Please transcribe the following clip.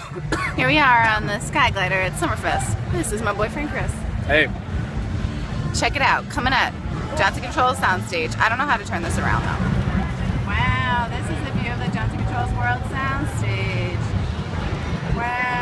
Here we are on the Sky Glider at Summerfest. This is my boyfriend Chris. Hey. Check it out, coming up. Johnson Controls soundstage. I don't know how to turn this around though. Wow, this is the view of the Johnson Controls World soundstage. Wow.